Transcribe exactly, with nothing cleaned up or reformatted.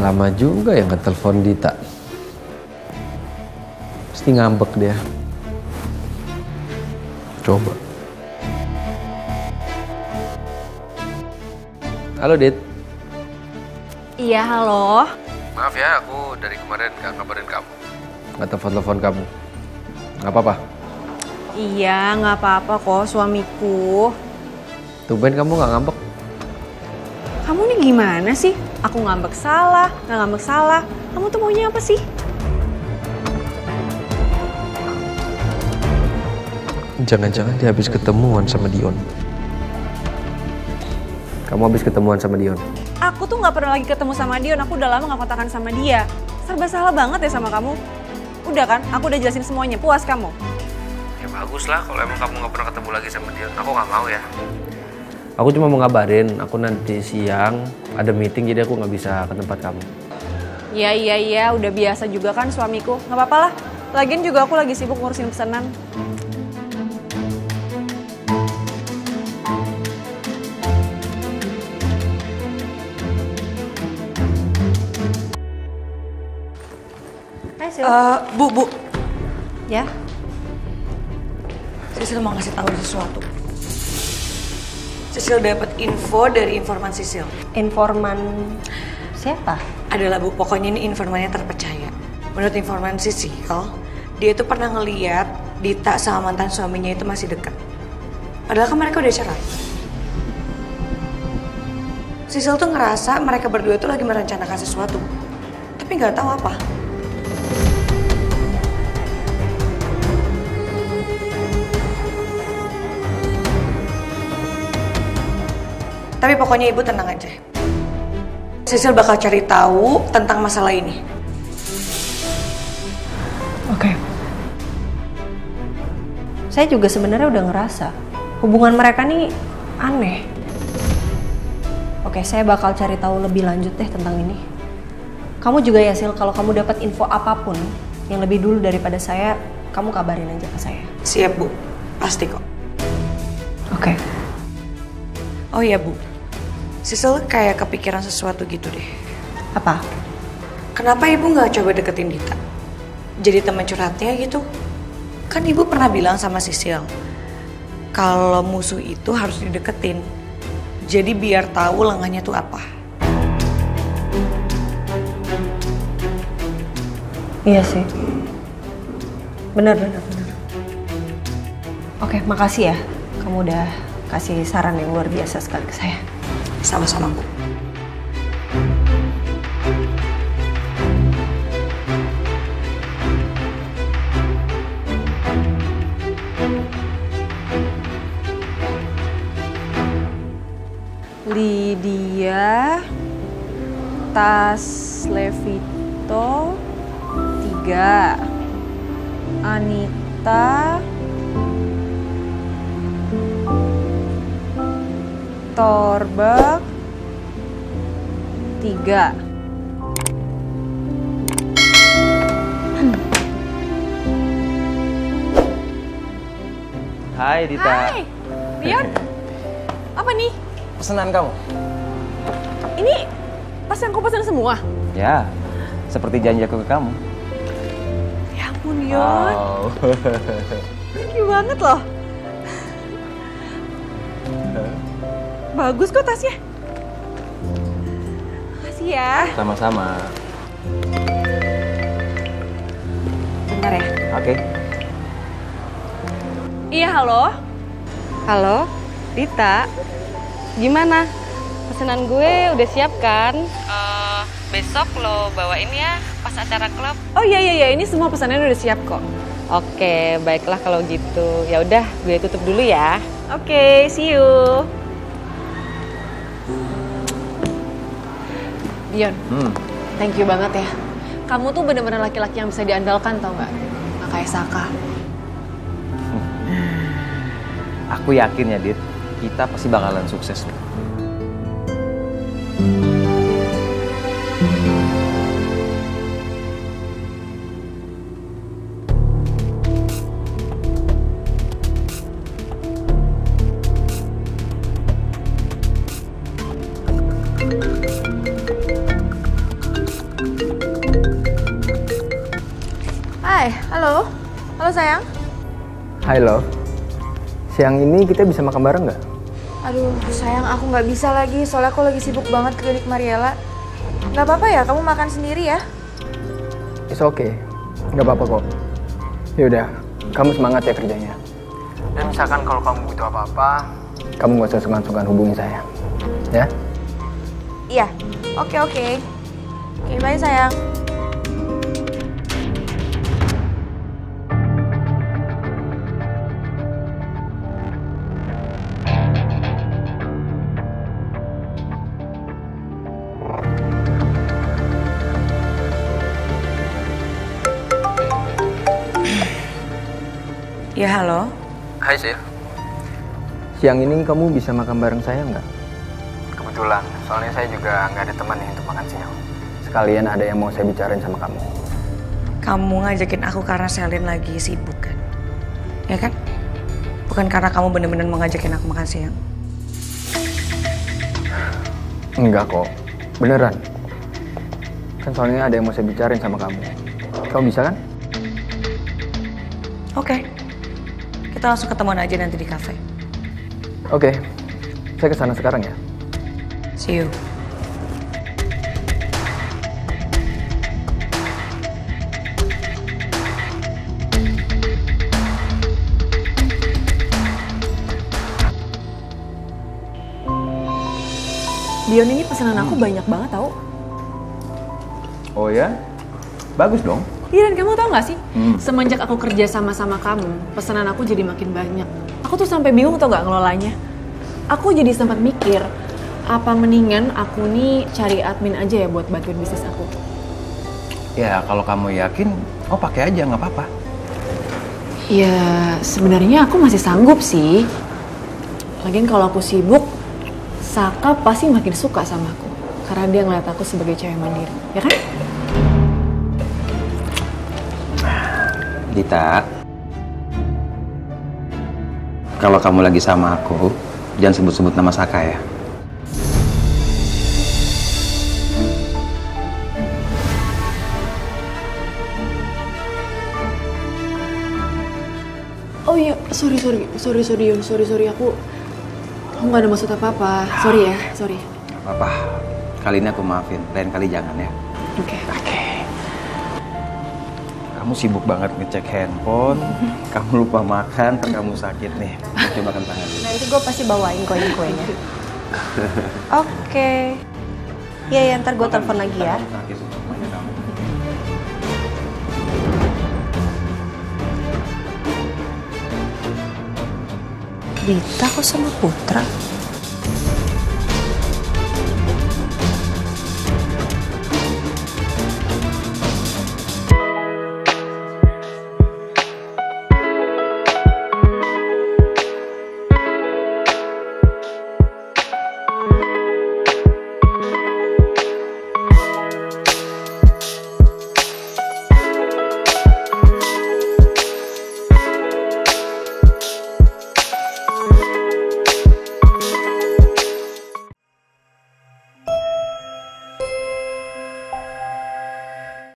Lama juga ya nggak telepon Dita. Pasti ngambek dia. Coba. Halo, Dit. Iya, halo. Maaf ya, aku dari kemarin nggak kabarin kamu. Nggak telepon-telepon kamu. Nggak apa-apa? Iya, nggak apa-apa kok, suamiku. Tumben kamu nggak ngambek. Kamu nih gimana sih? Aku ngambek salah, nggak ngambek salah. Kamu tuh maunya apa sih? Jangan-jangan dia habis ketemuan sama Dion. Kamu habis ketemuan sama Dion? Aku tuh nggak pernah lagi ketemu sama Dion. Aku udah lama nggak kontakan sama dia. Serba salah banget ya sama kamu. Udah kan? Aku udah jelasin semuanya. Puas kamu? Ya bagus lah kalau emang kamu nggak pernah ketemu lagi sama Dion. Aku nggak mau ya. Aku cuma mau ngabarin. Aku nanti siang ada meeting jadi aku nggak bisa ke tempat kamu. Iya, iya, iya. Udah biasa juga kan suamiku. Nggak apa-apa lah. Lagian juga aku lagi sibuk ngurusin pesanan. Uh, bu, bu. Ya? Sisil mau ngasih tahu sesuatu. Sisil dapat info dari informan Sisil. Informan siapa? Adalah bu, pokoknya ini informannya terpercaya. Menurut informan Sisil, dia itu pernah ngeliat Dita sama mantan suaminya itu masih dekat. Padahal kan mereka udah cerai. Sisil tuh ngerasa mereka berdua tuh lagi merencanakan sesuatu, tapi nggak tahu apa. Tapi pokoknya ibu tenang aja. Sisil bakal cari tahu tentang masalah ini. Oke. Okay. Saya juga sebenarnya udah ngerasa hubungan mereka nih aneh. Oke, saya bakal cari tahu lebih lanjut deh tentang ini. Kamu juga ya, Sil, kalau kamu dapat info apapun yang lebih dulu daripada saya, kamu kabarin aja ke saya. Siap, Bu. Pasti kok. Oke. Okay. Oh iya, Bu. Sisil kayak kepikiran sesuatu gitu deh. Apa? Kenapa ibu nggak coba deketin Dita? Jadi teman curhatnya gitu. Kan ibu pernah bilang sama Sisil, kalau musuh itu harus dideketin. Jadi biar tahu lengannya tuh apa. Iya sih. Benar, benar, benar. Oke, makasih ya. Kamu udah kasih saran yang luar biasa sekali ke saya. Sama-sama, Bu. Lydia, tas Levito, tiga. Anita, Torbek, tiga. Hai Dita. Hai, Dion. Apa nih? Pesanan kamu? Ini pas yang kau pesan semua? Ya, seperti janji aku ke kamu. Ya ampun, Dion. Wow. Thank you banget loh. Bagus kok tasnya. Makasih ya. Sama-sama. Bentar ya. Oke. Iya, halo. Halo, Dita. Gimana? Pesanan gue udah siap kan? Uh, besok lo bawain ya pas acara klub. Oh iya iya iya, ini semua pesanannya udah siap kok. Oke, baiklah kalau gitu. Ya udah, gue tutup dulu ya. Oke, see you. Dion, Hmm. thank you banget ya. Kamu tuh bener-bener laki-laki yang bisa diandalkan, tau gak? Gak kayak Saka. Aku yakin ya, Dit. Kita pasti bakalan sukses. Halo? Halo sayang? Hai love, siang ini kita bisa makan bareng nggak? Aduh, sayang aku nggak bisa lagi, soalnya aku lagi sibuk banget ke klinik Mariela. Nggak apa-apa ya, kamu makan sendiri ya? It's okay, nggak apa-apa kok. Yaudah, kamu semangat ya kerjanya. Dan misalkan kalau kamu butuh apa-apa, kamu nggak usah sungkan-sungkan hubungi saya, ya? Iya, oke oke. Oke, bye sayang. Ya halo. Hai Sil. Siang ini kamu bisa makan bareng saya nggak? Kebetulan, soalnya saya juga nggak ada teman nih untuk makan siang. Sekalian ada yang mau saya bicarain sama kamu. Kamu ngajakin aku karena Selin lagi sibuk kan? Ya kan? Bukan karena kamu bener-bener mau ngajakin aku makan siang. Enggak kok, beneran. Kan soalnya ada yang mau saya bicarain sama kamu. Kamu bisa kan? Oke. Kita langsung ketemuan aja nanti di kafe. Oke, saya kesana sekarang ya. See you. Dion, ini pesanan aku banyak banget tau. Oh ya? Bagus dong. Iya, dan kamu tau gak sih? Hmm. Semenjak aku kerja sama-sama kamu, pesanan aku jadi makin banyak. Aku tuh sampai bingung tau gak ngelolanya. Aku jadi sempat mikir, apa mendingan aku nih cari admin aja ya buat bantuin bisnis aku. Ya kalau kamu yakin, oh pakai aja nggak apa-apa. Ya sebenarnya aku masih sanggup sih. Lagian kalau aku sibuk, Saka pasti makin suka sama aku. Karena dia ngeliat aku sebagai cewek mandiri, ya kan? Dita, kalau kamu lagi sama aku, jangan sebut-sebut nama Saka ya. Oh iya, sorry, sorry, sorry, sorry, Yun. sorry, sorry, aku aku nggak ada maksud apa-apa, sorry ya, sorry. Gak apa-apa, kali ini aku maafin, lain kali jangan ya. Oke. Oke. Kamu sibuk banget ngecek handphone, kamu lupa makan, ntar kamu sakit nih. Coba makan tangan dulu. Nanti gue pasti bawain koin-koinnya. Oke. Iya, ya, ntar gue telepon lagi ya. Sakit, semuanya kamu. Dita kok sama Putra?